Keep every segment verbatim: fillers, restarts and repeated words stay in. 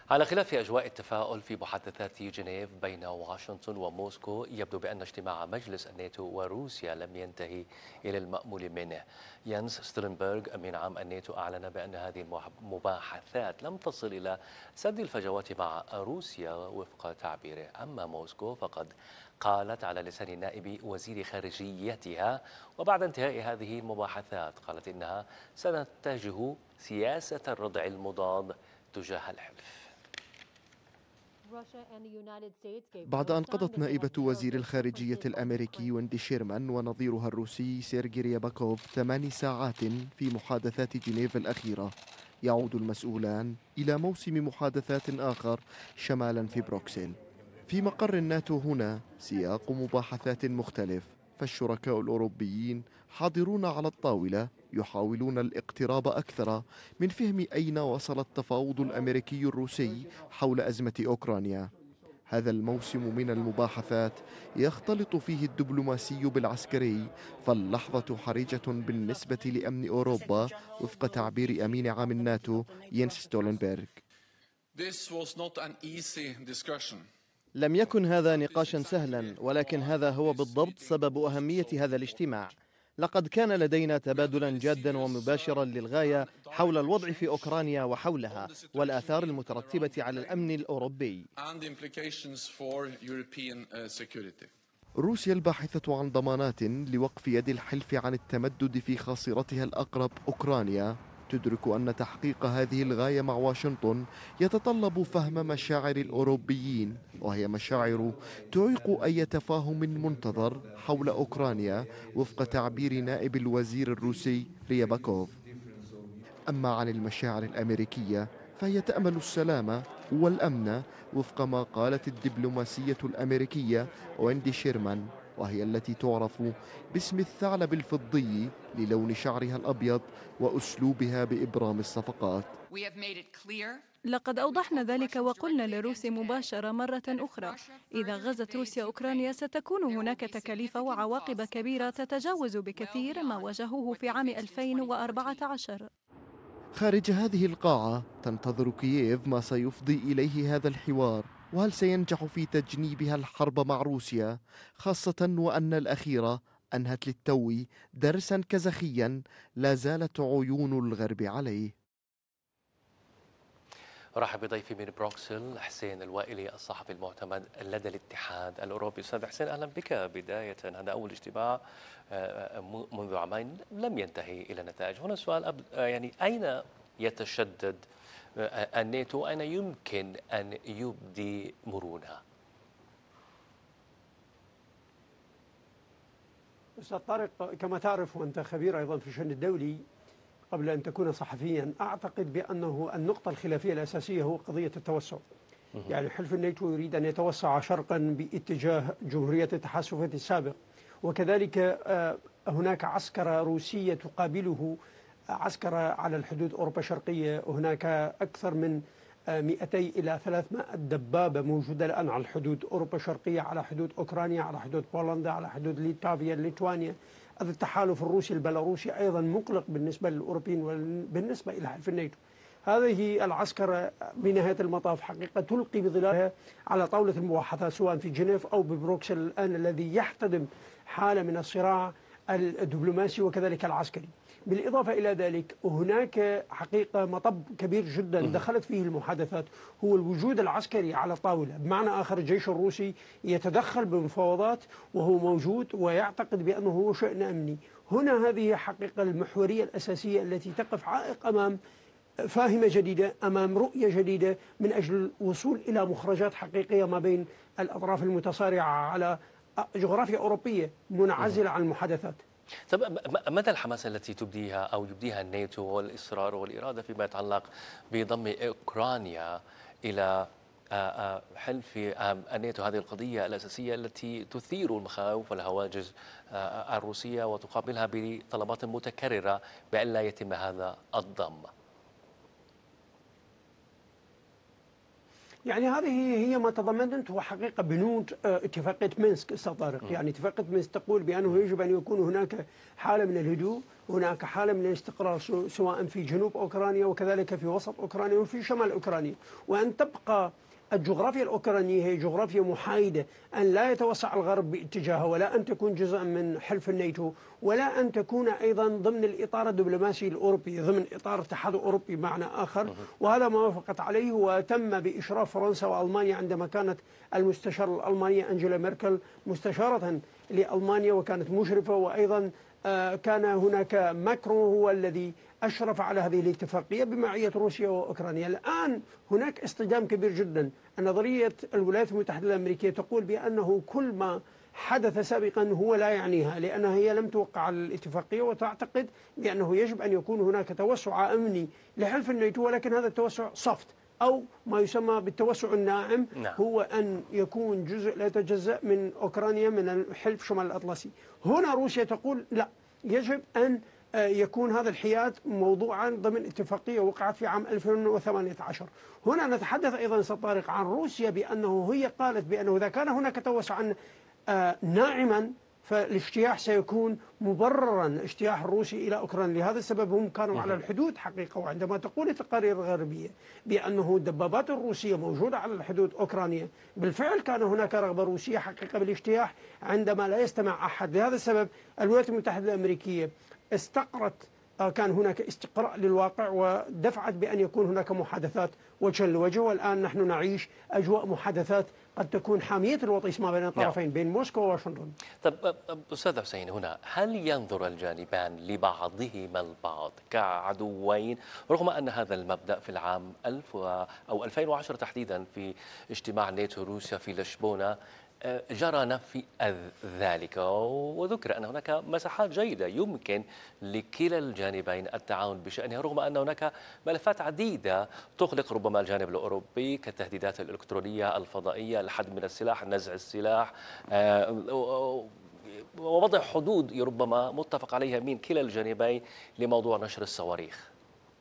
على خلاف أجواء التفاؤل في محادثات جنيف بين واشنطن وموسكو، يبدو بأن اجتماع مجلس الناتو وروسيا لم ينتهي إلى المأمول منه. يانس ستولنبرغ أمين عام الناتو أعلن بأن هذه المباحثات لم تصل إلى سد الفجوات مع روسيا وفق تعبيره. أما موسكو فقد قالت على لسان نائب وزير خارجيتها وبعد انتهاء هذه المباحثات قالت إنها ستتجه سياسة الردع المضاد تجاه الحلف. بعد أن قضت نائبة وزير الخارجية الأمريكي ويندي شيرمان ونظيرها الروسي سيرجي رياباكوف ثمان ساعات في محادثات جنيف الأخيرة، يعود المسؤولان إلى موسم محادثات آخر شمالا في بروكسل. في مقر الناتو هنا سياق مباحثات مختلف، فالشركاء الأوروبيين حاضرون على الطاولة يحاولون الاقتراب أكثر من فهم أين وصل التفاوض الأمريكي الروسي حول أزمة أوكرانيا. هذا الموسم من المباحثات يختلط فيه الدبلوماسي بالعسكري، فاللحظة حرجة بالنسبة لأمن أوروبا وفق تعبير أمين عام الناتو ينس ستولنبرغ. لم يكن هذا نقاشا سهلا، ولكن هذا هو بالضبط سبب أهمية هذا الاجتماع. لقد كان لدينا تبادلا جادا ومباشرا للغاية حول الوضع في أوكرانيا وحولها والآثار المترتبة على الأمن الأوروبي. روسيا الباحثة عن ضمانات لوقف يد الحلف عن التمدد في خاصرتها الأقرب أوكرانيا تدرك أن تحقيق هذه الغاية مع واشنطن يتطلب فهم مشاعر الأوروبيين، وهي مشاعر تعيق أي تفاهم منتظر حول أوكرانيا وفق تعبير نائب الوزير الروسي رياباكوف. أما عن المشاعر الأمريكية فهي تأمل السلام والأمن وفق ما قالت الدبلوماسية الأمريكية ويندي شيرمان، وهي التي تعرف باسم الثعلب الفضي للون شعرها الأبيض وأسلوبها بإبرام الصفقات. لقد أوضحنا ذلك وقلنا للروس مباشرة مرة أخرى: إذا غزت روسيا أوكرانيا ستكون هناك تكاليف وعواقب كبيرة تتجاوز بكثير ما واجهوه في عام ألفين وأربعة عشر. خارج هذه القاعة تنتظر كييف ما سيفضي إليه هذا الحوار، وهل سينجح في تجنيبها الحرب مع روسيا، خاصة وأن الأخيرة أنهت للتو درسا كزخيا لا زالت عيون الغرب عليه. رحب بضيفي من بروكسل حسين الوائلي الصحفي المعتمد لدى الاتحاد الأوروبي. أستاذ حسين، أهلا بك. بداية هذا أول اجتماع منذ عامين لم ينتهي إلى نتائج. هنا السؤال يعني أين يتشدد الناتو، أين يمكن أن يبدي مرونة؟ أستاذ طارق، كما تعرف وأنت خبير أيضا في الشأن الدولي قبل أن تكون صحفيا، أعتقد بأنه النقطة الخلافية الأساسية هو قضية التوسع. يعني حلف الناتو يريد أن يتوسع شرقا باتجاه جمهورية التحالف السابق، وكذلك هناك عسكرة روسية تقابله، عسكرة على الحدود أوروبا الشرقية. هناك أكثر من مئتين إلى ثلاثمائة دبابة موجودة الآن على الحدود أوروبا الشرقية، على حدود أوكرانيا، على حدود بولندا، على حدود ليتوانيا ليتوانيا. التحالف الروسي البيلاروسي أيضا مقلق بالنسبة للأوروبيين وبالنسبة إلى حلف الناتو. هذه العسكرة بنهاية المطاف حقيقة تلقي بظلالها على طاولة المباحثات سواء في جنيف أو ببروكسل الآن، الذي يحتدم حالة من الصراع الدبلوماسي وكذلك العسكري. بالإضافة إلى ذلك هناك حقيقة مطب كبير جدا دخلت فيه المحادثات، هو الوجود العسكري على الطاولة. بمعنى آخر الجيش الروسي يتدخل بمفاوضات وهو موجود ويعتقد بأنه هو شأن أمني. هنا هذه حقيقة المحورية الأساسية التي تقف عائق أمام فاهمة جديدة، أمام رؤية جديدة من أجل الوصول إلى مخرجات حقيقية ما بين الأطراف المتصارعة على جغرافيا أوروبية منعزلة عن المحادثات. طب مدى الحماسة التي تبديها أو يبديها الناتو والإصرار والإرادة فيما يتعلق بضم أوكرانيا إلى حلف الناتو، هذه القضية الأساسية التي تثير المخاوف والهواجس الروسية وتقابلها بطلبات متكررة بأن لا يتم هذا الضم؟ يعني هذه هي ما تضمنته حقيقة بنود اتفاقية مينسك. استاذ طارق، يعني اتفاقية مينسك تقول بأنه يجب أن يكون هناك حالة من الهدوء هناك حالة من الاستقرار سواء في جنوب أوكرانيا وكذلك في وسط أوكرانيا وفي شمال أوكرانيا، وأن تبقى الجغرافيا الأوكرانية هي جغرافيا محايدة، أن لا يتوسع الغرب باتجاهها ولا أن تكون جزءا من حلف الناتو ولا أن تكون أيضا ضمن الإطار الدبلوماسي الأوروبي، ضمن إطار الاتحاد الأوروبي بمعنى آخر. وهذا ما وافقت عليه وتم بإشراف فرنسا وألمانيا عندما كانت المستشارة الألمانية أنجيلا ميركل مستشارة لألمانيا وكانت مشرفة، وأيضا كان هناك ماكرون هو الذي أشرف على هذه الاتفاقية بمعية روسيا وأوكرانيا. الآن هناك اصطدام كبير جدا. نظرية الولايات المتحدة الأمريكية تقول بأنه كل ما حدث سابقا هو لا يعنيها، لأنها هي لم توقع على الاتفاقية وتعتقد بأنه يجب أن يكون هناك توسع أمني لحلف الناتو، ولكن هذا التوسع soft أو ما يسمى بالتوسع الناعم. نعم. هو أن يكون جزء لا يتجزأ من أوكرانيا من الحلف شمال الأطلسي. هنا روسيا تقول لا، يجب أن يكون هذا الحياد موضوعا ضمن اتفاقية وقعت في عام ألفين وثمانية عشر. هنا نتحدث أيضا سطارق عن روسيا بأنه هي قالت بأنه إذا كان هناك توسعا ناعما فالاجتياح سيكون مبررا، الاجتياح الروسي إلى أوكرانيا. لهذا السبب هم كانوا على الحدود حقيقة. وعندما تقول التقارير الغربية بأنه الدبابات الروسية موجودة على الحدود أوكرانيا، بالفعل كان هناك رغبة روسية حقيقة بالاجتياح عندما لا يستمع أحد. لهذا السبب الولايات المتحدة الأمريكية استقرت، كان هناك استقراء للواقع ودفعت بأن يكون هناك محادثات وجها لوجه. والآن نحن نعيش أجواء محادثات قد تكون حامية الوطيس ما بين الطرفين بين موسكو وواشنطن. طب أستاذ حسين، هنا هل ينظر الجانبان لبعضهما البعض كعدوين، رغم أن هذا المبدأ في العام ألف أو ألفين وعشرة تحديدا في اجتماع ناتو روسيا في لشبونة جرى نفي ذلك، وذكر أن هناك مساحات جيدة يمكن لكلا الجانبين التعاون بشأنها، رغم أن هناك ملفات عديدة تقلق ربما الجانب الأوروبي كالتهديدات الإلكترونية الفضائية، الحد من السلاح، نزع السلاح، ووضع حدود ربما متفق عليها من كلا الجانبين لموضوع نشر الصواريخ.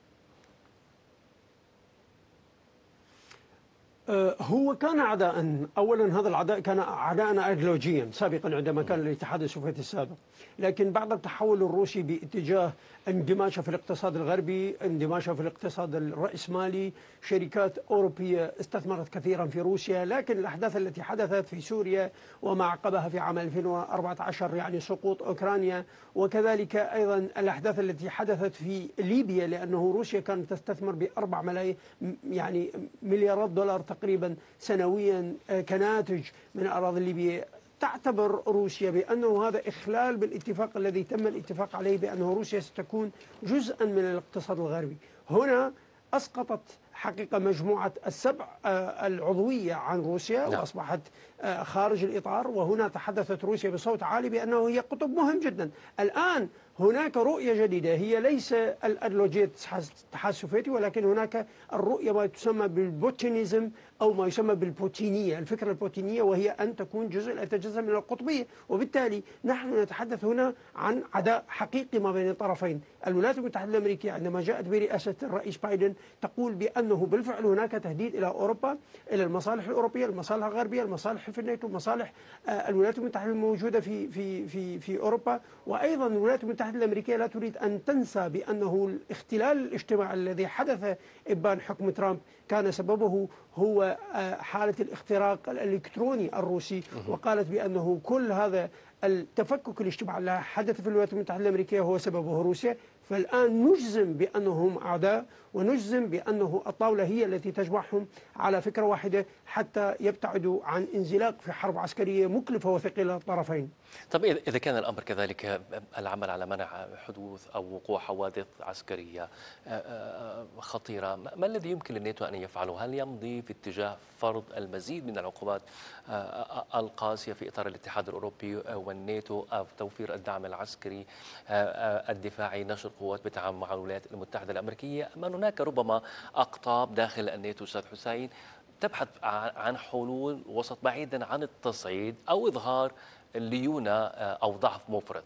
هو كان عداء. أولا هذا العداء كان عداء أيديولوجيا سابقا عندما كان الاتحاد السوفيتي السابق، لكن بعد التحول الروسي باتجاه اندماجه في الاقتصاد الغربي، اندماجه في الاقتصاد الرأسمالي، شركات أوروبية استثمرت كثيرا في روسيا. لكن الأحداث التي حدثت في سوريا وما عقبها في عام ألفين وأربعة عشر يعني سقوط أوكرانيا، وكذلك أيضا الأحداث التي حدثت في ليبيا، لأنه روسيا كانت تستثمر بأربع ملايين يعني مليارات دولار تقريبا سنويا كناتج من أراضي ليبيا. تعتبر روسيا بأنه هذا إخلال بالاتفاق الذي تم الاتفاق عليه بأنه روسيا ستكون جزءا من الاقتصاد الغربي. هنا أسقطت حقيقة مجموعة السبع العضوية عن روسيا وأصبحت خارج الإطار. وهنا تحدثت روسيا بصوت عالي بأنه هي قطب مهم جدا. الآن هناك رؤية جديدة، هي ليس الأيديولوجية الاتحاد السوفيتي، ولكن هناك الرؤية ما تسمى بالبوتينيزم أو ما يسمى بالبوتينية، الفكرة البوتينية، وهي أن تكون جزء لا يتجزأ من القطبية. وبالتالي نحن نتحدث هنا عن عداء حقيقي ما بين الطرفين. الولايات المتحدة الأمريكية عندما جاءت برئاسة الرئيس بايدن تقول بأنه بالفعل هناك تهديد إلى أوروبا، إلى المصالح الأوروبية، المصالح الغربية، المصالح في الناتو، مصالح الولايات المتحدة الموجودة في في في في أوروبا. وأيضا الولايات المتحدة الأمريكية لا تريد أن تنسى بأنه الاختلال الاجتماعي الذي حدث إبان حكم ترامب كان سببه هو حالة الاختراق الإلكتروني الروسي، وقالت بأنه كل هذا التفكك الاجتماعي الذي حدث في الولايات المتحدة الأمريكية هو سببه روسيا. فالآن نجزم بأنهم أعداء، ونجزم بأنه الطاولة هي التي تجمعهم على فكرة واحدة حتى يبتعدوا عن انزلاق في حرب عسكرية مكلفة وثقيلة للطرفين. طب إذا كان الأمر كذلك، العمل على منع حدوث أو وقوع حوادث عسكرية خطيرة، ما الذي يمكن للناتو أن يفعله؟ هل يمضي في اتجاه فرض المزيد من العقوبات القاسية في إطار الاتحاد الأوروبي والناتو، أو توفير الدعم العسكري الدفاعي، نشر قوات بالتعاون مع الولايات المتحدة الأمريكية، أم أن هناك ربما أقطاب داخل الناتو أستاذ حسين تبحث عن حلول وسط بعيدا عن التصعيد أو إظهار ليونة أو ضعف مفرط؟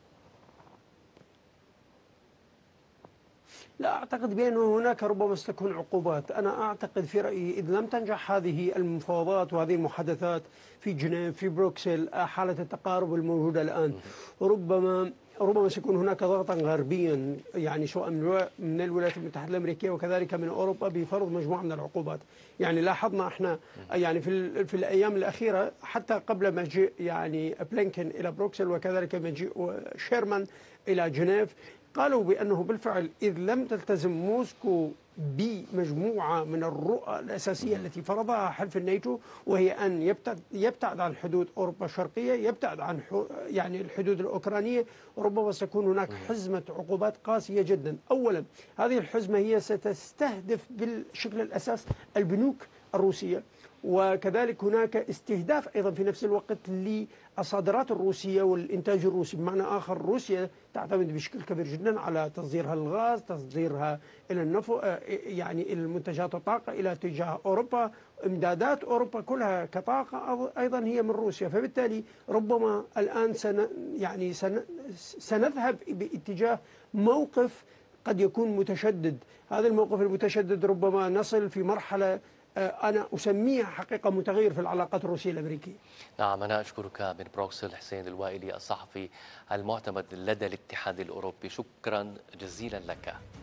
لا أعتقد بأنه هناك ربما ستكون عقوبات. أنا أعتقد في رأيي إذ لم تنجح هذه المفاوضات وهذه المحادثات في جنيف في بروكسل، حالة التقارب الموجودة الآن، ربما ربما سيكون هناك ضغطا غربيا، يعني سواء من الولايات المتحدة الأمريكية وكذلك من أوروبا بفرض مجموعة من العقوبات. يعني لاحظنا احنا يعني في في الأيام الأخيرة حتى قبل مجيء يعني بلينكن إلى بروكسل وكذلك مجيء شيرمان إلى جنيف، قالوا بأنه بالفعل إذ لم تلتزم موسكو بمجموعة من الرؤى الأساسية التي فرضها حلف الناتو، وهي أن يبتعد, يبتعد عن حدود أوروبا الشرقية، يبتعد عن يعني الحدود الأوكرانية، ربما ستكون هناك حزمة عقوبات قاسية جدا. أولا هذه الحزمة هي ستستهدف بالشكل الأساس البنوك الروسية، وكذلك هناك استهداف أيضا في نفس الوقت للصادرات الروسية والإنتاج الروسي. بمعنى آخر روسيا تعتمد بشكل كبير جدا على تصديرها للغاز، تصديرها إلى النفط، يعني المنتجات الطاقة إلى اتجاه أوروبا، إمدادات أوروبا كلها كطاقة أيضا هي من روسيا. فبالتالي ربما الآن سن يعني سن سنذهب باتجاه موقف قد يكون متشدد. هذا الموقف المتشدد ربما نصل في مرحلة أنا أسميها حقيقة متغير في العلاقات الروسية الأمريكية. نعم، أنا أشكرك من بروكسل حسين الوائلي الصحفي المعتمد لدى الاتحاد الأوروبي، شكرا جزيلا لك.